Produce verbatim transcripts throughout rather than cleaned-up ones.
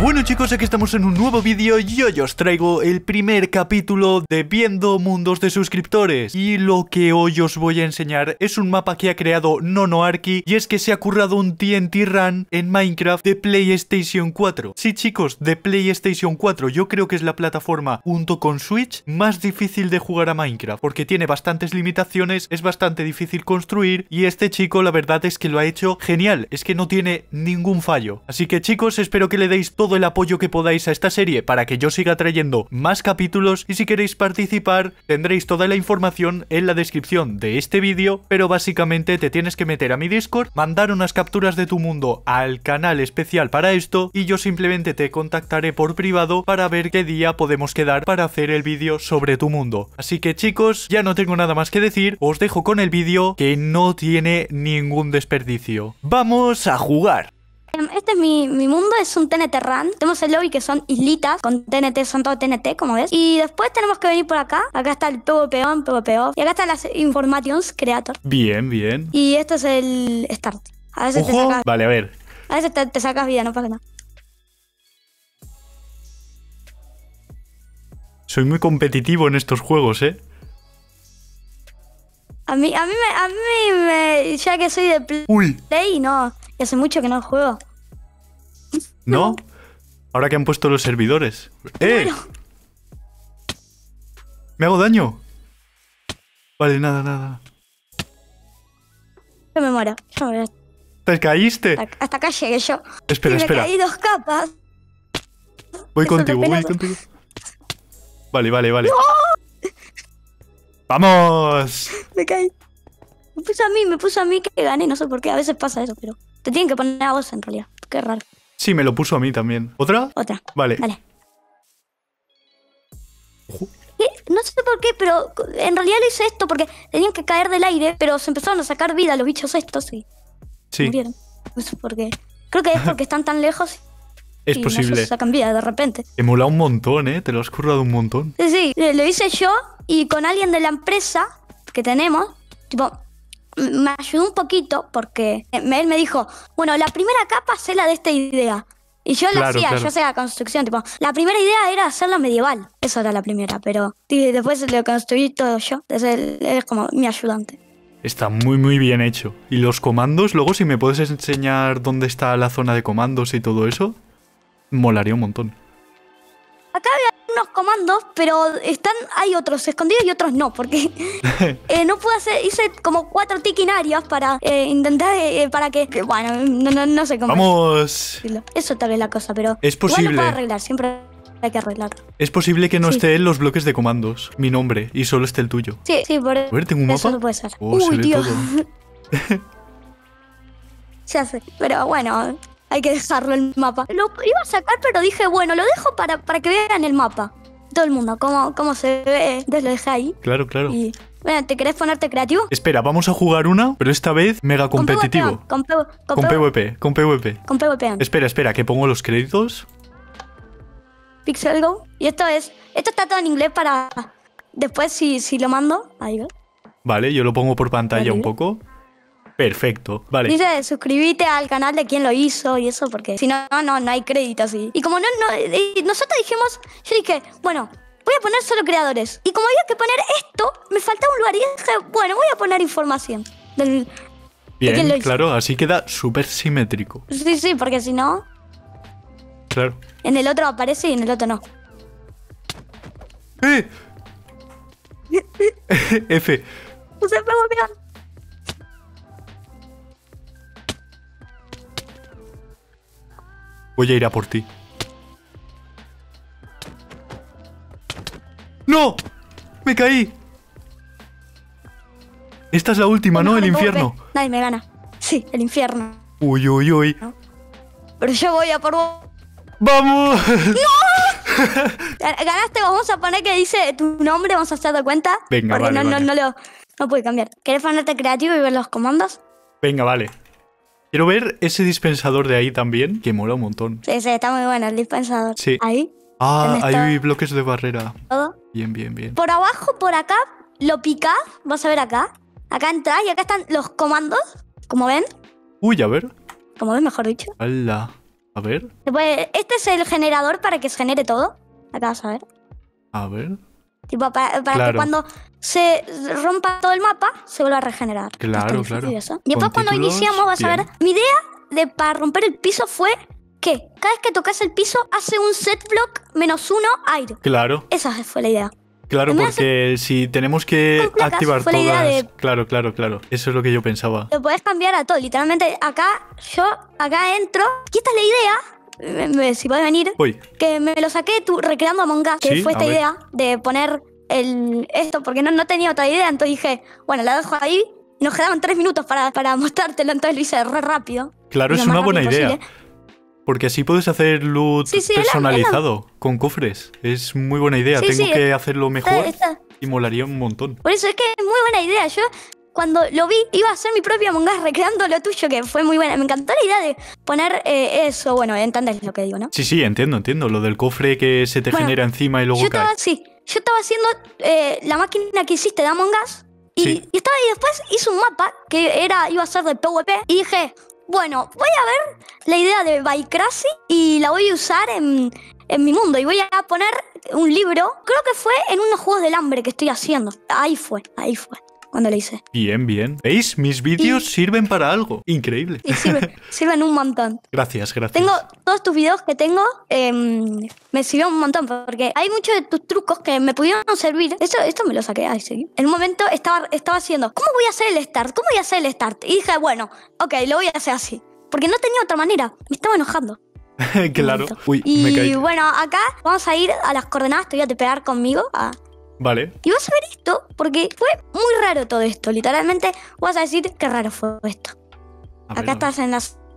Bueno chicos, aquí estamos en un nuevo vídeo y hoy os traigo el primer capítulo de Viendo Mundos de Suscriptores. Y lo que hoy os voy a enseñar es un mapa que ha creado NonoArky, y es que se ha currado un T N T Run en Minecraft de PlayStation cuatro. Sí chicos, de PlayStation cuatro. Yo creo que es la plataforma junto con Switch más difícil de jugar a Minecraft, porque tiene bastantes limitaciones, es bastante difícil construir, y este chico la verdad es que lo ha hecho genial, es que no tiene ningún fallo. Así que chicos, espero que le deis todo el apoyo que podáis a esta serie para que yo siga trayendo más capítulos, y si queréis participar tendréis toda la información en la descripción de este vídeo, pero básicamente te tienes que meter a mi Discord, mandar unas capturas de tu mundo al canal especial para esto, y yo simplemente te contactaré por privado para ver qué día podemos quedar para hacer el vídeo sobre tu mundo. Así que chicos, ya no tengo nada más que decir, os dejo con el vídeo que no tiene ningún desperdicio. ¡Vamos a jugar! Este es mi, mi mundo, es un T N T Run. Tenemos el lobby que son islitas, con T N T, son todo T N T, como ves. Y después tenemos que venir por acá. Acá está el PvP on, PvP off. Y acá están las Informations Creator. Bien, bien. Y esto es el Start. A veces ¡Ojo! te sacas... Vale, a ver. A veces te, te sacas vida, no pasa nada. Soy muy competitivo en estos juegos, ¿eh? A mí, a mí me... A mí me... Ya que soy de Play, ¡Uy! no... Y hace mucho que no juego. ¿No? Ahora que han puesto los servidores. ¡Eh! Bueno. ¿Me hago daño? Vale, nada, nada. Yo me muero. Yo me muero. ¿Te caíste? Hasta, hasta acá llegué yo. Espera, y me espera. caí dos capas. Voy Eso contigo, de voy pelotas. contigo. Vale, vale, vale. ¡No! ¡Vamos! Me caí. Me puso a mí, me puso a mí que gané. No sé por qué. A veces pasa eso, pero... Te tienen que poner a vos en realidad. Qué raro. Sí, me lo puso a mí también. ¿Otra? Otra. Vale. Dale. Ojo. ¿Qué? No sé por qué, pero en realidad lo hice esto porque tenían que caer del aire, pero se empezaron a sacar vida los bichos estos y Sí, murieron. No sé por qué. Creo que es porque están tan lejos es y no sé, posible. se sacan vida de repente. He molado un montón, ¿eh? Te lo has currado un montón. Sí, sí, lo hice yo y con alguien de la empresa que tenemos, tipo, me ayudó un poquito porque él me dijo, bueno, la primera capa sé la de esta idea. Y yo la Claro, hacía, claro. yo hacía la construcción, tipo, la primera idea era hacerla medieval. Eso era la primera, pero y después lo construí todo yo. Entonces él es como mi ayudante. Está muy, muy bien hecho. ¿Y los comandos? Luego, si me puedes enseñar dónde está la zona de comandos y todo eso, molaría un montón. Acá había unos comandos, pero están, hay otros escondidos y otros no, porque eh, no pude hacer, hice como cuatro ticking áreas para eh, intentar, eh, para que, que, bueno, no, no, no sé cómo ¡Vamos! decirlo. Eso tal vez la cosa, pero Es igual posible. lo puedo arreglar, siempre hay que arreglarlo. Es posible que no Sí. esté en los bloques de comandos mi nombre y solo esté el tuyo. Sí, sí, por A ver, ¿tengo un eso mapa? no puede ser. Oh, se Uy, ve Dios. todo. Ya sé, pero bueno, hay que dejarlo el mapa. Lo iba a sacar, pero dije, bueno, lo dejo para, para que vean el mapa. Todo el mundo, cómo, cómo se ve. Entonces lo dejé ahí. Claro, claro. Y, bueno, ¿te querés ponerte creativo? Espera, vamos a jugar una, pero esta vez mega Con competitivo. PvP, Con, PvP, con, Con PvP, PvP, con PvP. con PvP. Espera, espera, que pongo los créditos. Pixel Go. Y esto es, esto está todo en inglés para después si, si lo mando. Ahí va. Vale, yo lo pongo por pantalla un Vale. poco. Perfecto, vale. Dice suscríbete al canal de quien lo hizo y eso, porque si no, no, no hay créditos. Y, y como no, no, y nosotros dijimos, yo dije, bueno, voy a poner solo creadores. Y como había que poner esto, me faltaba un lugar y dije, bueno, voy a poner información. Del, quién lo Bien, hizo. claro, así queda súper simétrico. sí, sí, porque si no, Claro. en el otro aparece y en el otro no. ¡Eh! F. No se pegó bien. Voy a ir a por ti. ¡No! ¡Me caí! Esta es la última, ¿no? El infierno. Nadie me gana. Sí, el infierno. Uy, uy, uy. Pero yo voy a por vos. ¡Vamos! Ganaste, vamos a poner que dice tu nombre, vamos a hacer de cuenta. Venga, porque vale, no, vale. no, no lo no puede cambiar. ¿Querés ponerte creativo y ver los comandos? Venga, vale. Quiero ver ese dispensador de ahí también, que mola un montón. Sí, sí, está muy bueno el dispensador. Sí. Ahí, Ah, ¿Dónde está? hay bloques de barrera. todo. Bien, bien, bien. Por abajo, por acá, lo picás, vas a ver acá. Acá entras y acá están los comandos, como ven. Uy, a ver. Como ven, mejor dicho. ¡Hala! A ver, Se puede- Este es el generador para que se genere todo. Acá vas a ver. a ver. Tipo, para, para Claro. que cuando se rompa todo el mapa, se vuelva a regenerar. Claro, Está difícil claro. eso. Y después Con cuando títulos, iniciamos vas a bien. ver. Mi idea de para romper el piso fue que cada vez que tocas el piso hace un set block menos uno aire. Claro, Esa fue la idea. claro, En vez de porque si tenemos que con placas, activar fue la idea todas... de- Claro, claro, claro. Eso es lo que yo pensaba. Lo podés cambiar a todo. Literalmente acá, yo acá entro. Y esta es la idea. me- me- Si podés venir. Uy, Que me lo saqué tú recreando Among Us. Que Sí, fue esta a ver. idea de poner el esto. Porque no, no tenía otra idea. Entonces dije, bueno, la dejo ahí. Y nos quedaban tres minutos para, para mostrártelo. Entonces lo hice re rápido. claro, Lo es más una buena rápido idea. posible. Porque así puedes hacer loot Sí, sí, es la- personalizado con cofres. Es muy buena idea. Sí, Tengo sí, que hacerlo mejor Esta- esta- y molaría un montón. Por eso es que es muy buena idea. Yo cuando lo vi iba a hacer mi propio Among Us recreando lo tuyo, que fue muy buena. Me encantó la idea de poner eh, eso. Bueno, entendés lo que digo, ¿no? Sí, sí, entiendo, entiendo. Lo del cofre que se te Bueno, genera encima y luego Yo cae. estaba, sí, yo estaba haciendo eh, la máquina que hiciste de Among Us y, Sí. y estaba y después hice un mapa que era iba a ser de PvP y dije, bueno, voy a ver la idea de Bycrazy y la voy a usar en, en mi mundo y voy a poner un libro, creo que fue en unos juegos del hambre que estoy haciendo. Ahí fue, ahí fue, cuando lo hice. Bien, bien. ¿Veis? Mis vídeos sirven para algo. Increíble. Y sirve, sirven un montón. Gracias, gracias. Tengo todos tus videos que tengo, em, me sirvieron un montón porque hay muchos de tus trucos que me pudieron servir. Esto, esto me lo saqué, ay, sí. En un momento estaba, estaba haciendo, ¿cómo voy a hacer el start? ¿Cómo voy a hacer el start? Y dije, bueno, ok, lo voy a hacer así. Porque no tenía otra manera, me estaba enojando. Claro. Uy, Y me caí. bueno, acá vamos a ir a las coordenadas, te voy a pegar conmigo. a- Vale. Y vas a ver esto, porque fue muy raro todo esto. Literalmente vas a decir qué raro fue esto. A ver, Acá a ver. estás en la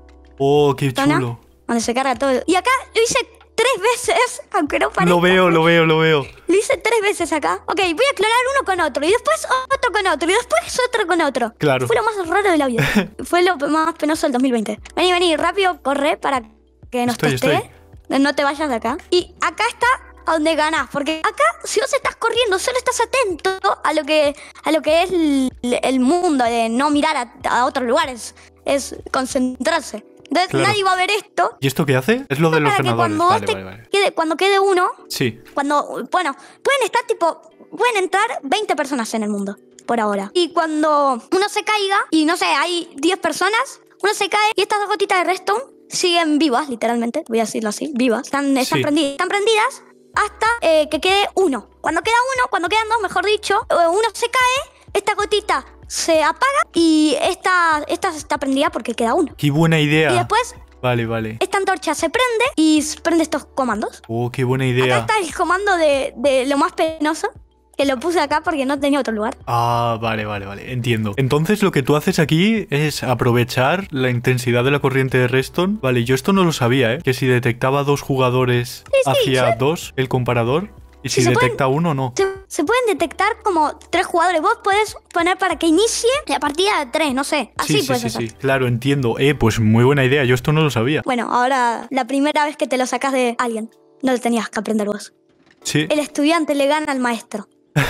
Oh, qué zona chulo. donde se carga todo. Y acá lo hice tres veces, aunque no parezca. Lo veo, lo veo, lo veo. Lo hice tres veces acá. Ok, voy a clonar uno con otro. Y después otro con otro. Y después otro con otro. Claro. Fue lo más raro de la vida. Fue lo más penoso del dos mil veinte. Vení, vení, rápido, corre para que nos Estoy, testee. No te vayas de acá. Y acá está a donde ganás. Porque acá, si vos estás corriendo, solo estás atento a lo que, a lo que es el, el mundo, de no mirar a, a otros lugares. Es concentrarse. Entonces Claro. nadie va a ver esto. ¿Y esto qué hace? Es lo de los Para que ganadores. cuando, vos Vale, te vale, vale. Quede, cuando quede uno, Sí. cuando, bueno, pueden estar tipo, pueden entrar veinte personas en el mundo, por ahora. Y cuando uno se caiga, y no sé, hay diez personas, uno se cae y estas dos gotitas de redstone siguen vivas, literalmente, voy a decirlo así, vivas. Están, están, Sí. prendidas, están prendidas hasta eh, que quede uno. Cuando queda uno, cuando quedan dos, mejor dicho, eh, uno se cae, esta gotita se apaga y esta, esta está prendida porque queda uno. Qué buena idea. Y después Vale, vale. esta antorcha se prende y s- prende estos comandos. Oh, qué buena Acá idea. está el comando de, de lo más penoso, que lo puse acá porque no tenía otro lugar. Ah, vale, vale, vale. Entiendo. Entonces lo que tú haces aquí es aprovechar la intensidad de la corriente de redstone. Vale, yo esto no lo sabía, ¿eh? Que si detectaba dos jugadores sí, hacia yo- dos, el comparador. Y Sí, si se pueden- detecta uno, no. Se, se pueden detectar como tres jugadores. Vos podés poner para que inicie la partida de tres, no sé. Así Sí, sí, puedes sí, hacer. sí. Claro, entiendo. Eh, pues muy buena idea. Yo esto no lo sabía. Bueno, ahora la primera vez que te lo sacas de alguien, no lo tenías que aprender vos. Sí. El estudiante le gana al maestro.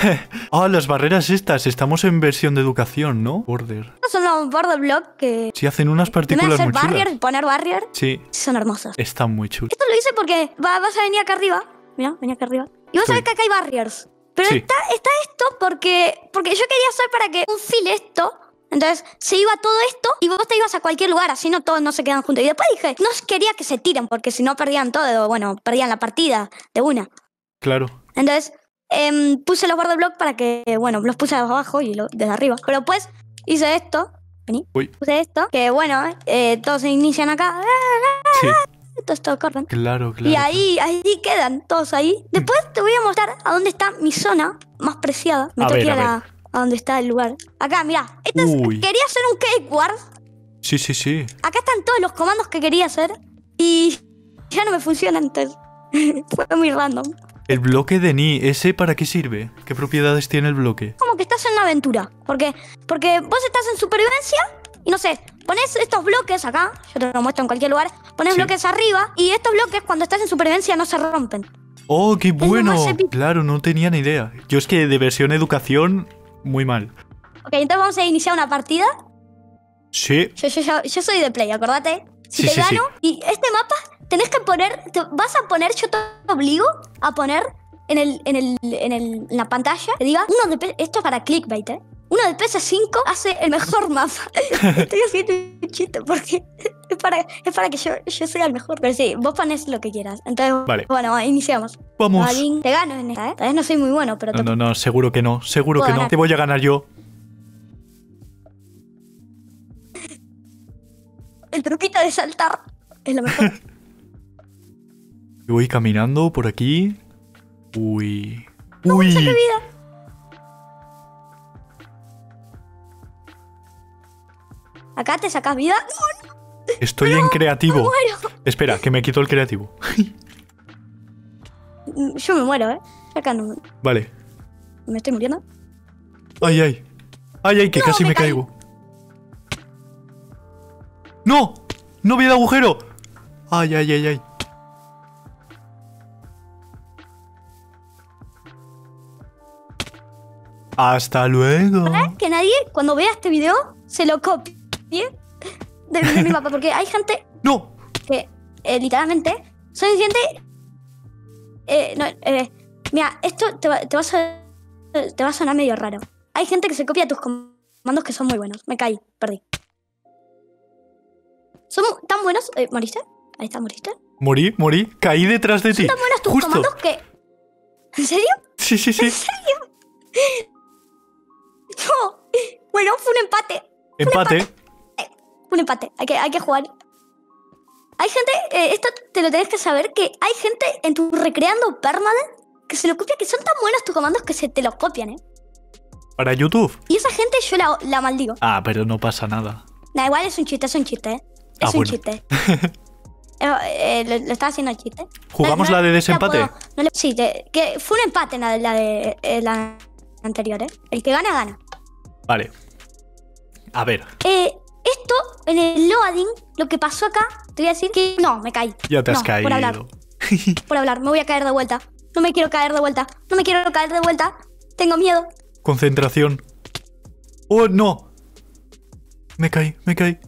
Ah, las barreras estas. Estamos en versión de educación, ¿no? Border. Estos son los border block que... Sí, hacen unas En vez de partículas hacer muy chulas. barrier, poner barrier, Sí, son hermosos. están muy chulas. Esto lo hice porque va- vas a venir acá arriba. Mira, vení acá arriba. Y vas a Sí. ver que acá hay barriers. Pero Sí. está, está esto porque, porque yo quería hacer para que un file esto. Entonces se iba todo esto y vos te ibas a cualquier lugar, así no todos no se quedan juntos. Y después dije, no quería que se tiren porque si no perdían todo, bueno, perdían la partida de una. Claro. Entonces em, puse los border block para que, bueno, los puse abajo y lo- desde arriba. Pero después hice esto, vení, Uy. puse esto, que bueno, eh, todos se inician acá, Sí. todos, todos corren. Claro, claro. Y ahí, ahí quedan todos ahí. Después te voy a mostrar a dónde está mi zona más preciada. Me A tengo ver, que ir a a, la- a donde está el lugar. Acá, mirá. Esto es- Uy. quería hacer un cake ward. Sí, sí, sí. Acá están todos los comandos que quería hacer. Y ya no me funcionan, entonces. Fue muy random. El bloque de Ni, ¿ese para qué sirve? ¿Qué propiedades tiene el bloque? Como que estás en una aventura. Porque, porque vos estás en supervivencia y no sé, pones estos bloques acá. Yo te lo muestro en cualquier lugar. Pones Sí. bloques arriba y estos bloques cuando estás en supervivencia no se rompen. ¡Oh, qué lo bueno! más épico. Claro, no tenía ni idea. Yo es que de versión educación, muy mal. Ok, entonces vamos a iniciar una partida. Sí, Yo, yo, yo, yo soy de play, acordate. Si Sí, te sí, sí. gano, y este mapa tenés que poner, te vas a poner, yo te obligo a poner en el, en el, en el, en la pantalla, que diga, uno de P- esto es para clickbait, ¿eh? Uno de P S cinco hace el mejor mapa. Estoy haciendo un chiste porque es para, es para que yo, yo sea el mejor. Pero sí, vos pones lo que quieras. Entonces, Vale. bueno, iniciamos. Vamos. Alguien te gano en esta, ¿eh? Tal vez no soy muy bueno, pero No, te no, no, seguro que no, seguro Puedo que no. ganar. Te voy a ganar yo. el truquito de saltar es lo mejor. Yo voy caminando por aquí. Uy. ¡Saca Uy. vida! Acá te sacas vida. ¡No, no! Estoy en creativo. Me muero. Espera, que me quito el creativo. Yo me muero, ¿eh? Acá no Vale. me estoy muriendo. Ay, ay. Ay, ay, que No, casi me me caí. caigo. ¡No! ¡No vi el agujero! Ay, ay, ay, ay. Hasta luego. Para que nadie, cuando vea este video, se lo copie de, de mi mapa. Porque hay gente ¡No! que, eh, literalmente, soy gente... Eh, no, eh, mira, esto te va, te, va a sonar, te va a sonar medio raro. Hay gente que se copia tus comandos que son muy buenos. Me caí, perdí. Son tan buenos... Eh, ¿Moriste? Ahí está, ¿moriste? Morí, morí. Caí detrás de ti. Son tan buenos tus Justo. comandos que... ¿En serio? Sí, sí, sí. No. Bueno, fue un empate. Empate. Un empate. Hay que, hay que jugar. Hay gente, eh, esto te lo tenés que saber, que hay gente en tu recreando permanent que se lo copia, que son tan buenos tus comandos que se te los copian, ¿eh? Para YouTube. Y esa gente yo la, la maldigo. Ah, pero no pasa nada. Nah, igual es un chiste, es un chiste, ¿eh? Es Ah, un bueno. chiste. eh, eh, lo, lo estaba haciendo el chiste. ¿Jugamos la de desempate? puedo- no le- sí, te- que fue un empate la de la, de, eh, la anterior, ¿eh? El que gana, gana. Vale. A ver, Eh, esto, en el loading, lo que pasó acá, te voy a decir que... No, me caí. ya te has No, caído. Por hablar, por hablar. Me voy a caer de vuelta. No me quiero caer de vuelta. No me quiero caer de vuelta. Tengo miedo. Concentración. ¡Oh, no! Me caí, me caí.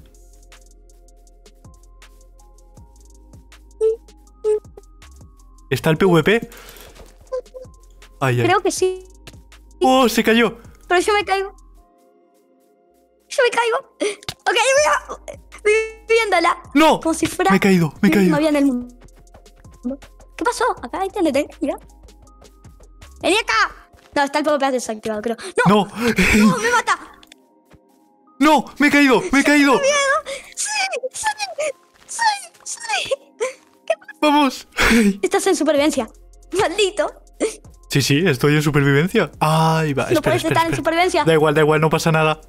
¿Está el P V P? Ay, ay. Creo que sí. ¡Oh, se cayó! Pero yo me caigo. Yo me caigo. Ok, mira. Viviéndola. ¡No! Como si fuera... Me he caído, me he mi caído. última vida en el mundo. ¿Qué pasó? Acá hay T N T. Mira. ¡Vení acá! No, está el P V P desactivado, creo. ¡No! ¡No! ¡No! ¡Me mata! ¡No! ¡Me he caído! ¡Me he caído! ¡Sí! ¡Sí! ¡Sí! ¡Sí! ¡Vamos! Estás en supervivencia. ¡Maldito! Sí, sí, estoy en supervivencia. Ay, va. No Espera, puedes espera, estar en espera. supervivencia. Da igual, da igual, no pasa nada.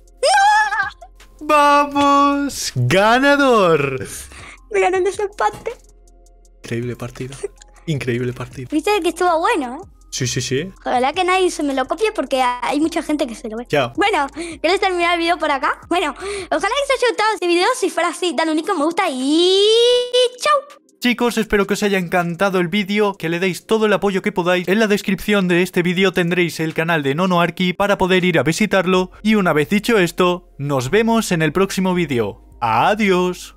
¡Vamos! ¡Ganador! Me ganó el desempate. Increíble partido. Increíble partido. Viste que estuvo bueno, ¿eh? Sí, sí, sí. Ojalá que nadie se me lo copie porque hay mucha gente que se lo ve. Ya. Bueno, ¿querés terminar el video por acá? Bueno, ojalá que os haya gustado este video. Si fuera así, dale un like, me gusta y... ¡Chao! Chicos, espero que os haya encantado el vídeo, que le deis todo el apoyo que podáis. En la descripción de este vídeo tendréis el canal de NoNoArky para poder ir a visitarlo. Y una vez dicho esto, nos vemos en el próximo vídeo. ¡Adiós!